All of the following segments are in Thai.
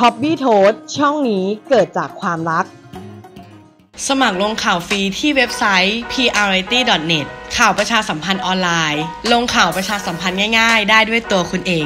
ท็อปบี้โทสช่องนี้เกิดจากความรักสมัครลงข่าวฟรีที่เว็บไซต์ prvariety.net ข่าวประชาสัมพันธ์ออนไลน์ลงข่าวประชาสัมพันธ์ง่ายๆได้ด้วยตัวคุณเอง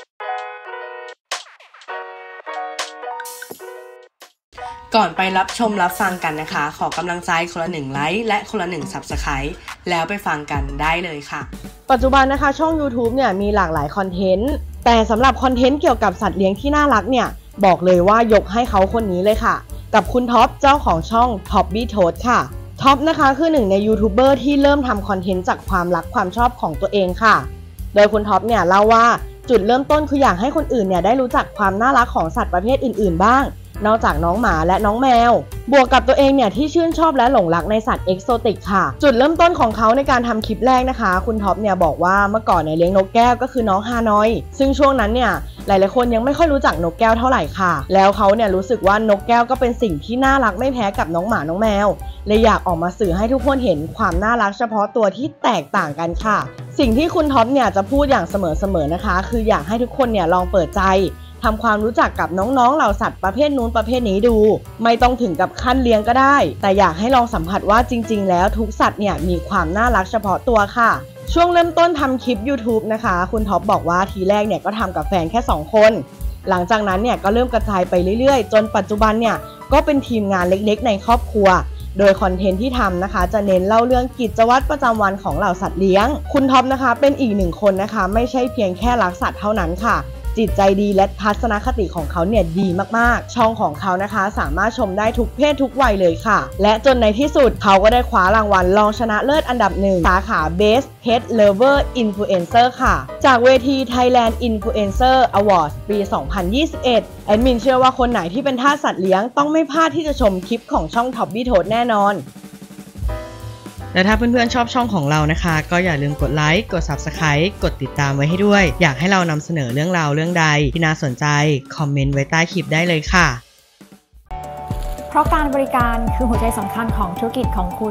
ก่อนไปรับชมรับฟังกันนะคะขอกำลังใจคนละ1ไลค์และคนละ1 Subscribe แล้วไปฟังกันได้เลยค่ะปัจจุบันนะคะช่อง YouTube เนี่ยมีหลากหลายคอนเทนต์แต่สำหรับคอนเทนต์เกี่ยวกับสัตว์เลี้ยงที่น่ารักเนี่ยบอกเลยว่ายกให้เขาคนนี้เลยค่ะกับคุณท็อปเจ้าของช่อง Tobby Toast ค่ะท็อปนะคะคือหนึ่งในยูทูบเบอร์ที่เริ่มทำคอนเทนต์จากความรักความชอบของตัวเองค่ะโดยคุณท็อปเนี่ยเล่าว่าจุดเริ่มต้นคืออยากให้คนอื่นเนี่ยได้รู้จักความน่ารักของสัตว์ประเภทอื่นๆบ้างนอกจากน้องหมาและน้องแมวบวกกับตัวเองเนี่ยที่ชื่นชอบและหลงรักในสัตว์เอกโซติกค่ะจุดเริ่มต้นของเขาในการทำคลิปแรกนะคะคุณท็อปเนี่ยบอกว่าเมื่อก่อนเนี่ยเลี้ยงนกแก้วก็คือน้องฮานอยซึ่งช่วงนั้นเนี่ยหลายๆคนยังไม่ค่อยรู้จักนกแก้วเท่าไหร่ค่ะแล้วเขาเนี่ยรู้สึกว่านกแก้วก็เป็นสิ่งที่น่ารักไม่แพ้กับน้องหมาน้องแมวเลยอยากออกมาสื่อให้ทุกคนเห็นความน่ารักเฉพาะตัวที่แตกต่างกันค่ะสิ่งที่คุณท็อปเนี่ยจะพูดอย่างเสมอๆนะคะคืออยากให้ทุกคนเนี่ยลองเปิดใจทำความรู้จักกับน้องๆเหล่าสัตว์ประเภทนู้นประเภทนี้ดูไม่ต้องถึงกับขั้นเลี้ยงก็ได้แต่อยากให้ลองสัมผัสว่าจริงๆแล้วทุกสัตว์เนี่ยมีความน่ารักเฉพาะตัวค่ะช่วงเริ่มต้นทำคลิป YouTube นะคะคุณท็อปบอกว่าทีแรกเนี่ยก็ทำกับแฟนแค่2คนหลังจากนั้นเนี่ยก็เริ่มกระจายไปเรื่อยๆจนปัจจุบันเนี่ยก็เป็นทีมงานเล็กๆในครอบครัวโดยคอนเทนต์ที่ทำนะคะจะเน้นเล่าเรื่องกิจวัตรประจำวันของเหล่าสัตว์เลี้ยงคุณท็อปนะคะเป็นอีกหนึ่งคนนะคะไม่ใช่เพียงแค่รักสัตว์เท่านั้นค่ะจิตใจดีและทัศนคติของเขาเนี่ยดีมากๆช่องของเขานะคะสามารถชมได้ทุกเพศทุกวัยเลยค่ะและจนในที่สุดเขาก็ได้คว้ารางวัลรองชนะเลิศอันดับ1สาขา Best Pet Lover Influencer ค่ะจากเวที Thailand Influencer Awards ปี 2021 แอดมินเชื่อว่าคนไหนที่เป็นทาสสัตว์เลี้ยงต้องไม่พลาดที่จะชมคลิปของช่อง Tobby Toast แน่นอนและถ้าเพื่อนๆชอบช่องของเรานะคะก็อย่าลืมกดไลค์กด Subscribe กดติดตามไว้ให้ด้วยอยากให้เรานำเสนอเรื่องราวเรื่องใดที่น่าสนใจคอมเมนต์ไว้ใต้คลิปได้เลยค่ะเพราะการบริการคือหัวใจสำคัญของธุรกิจของคุณ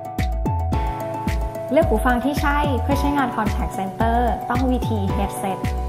เลือกหูฟังที่ใช่เพื่อใช้งาน Contact Center ต้อง VT Headset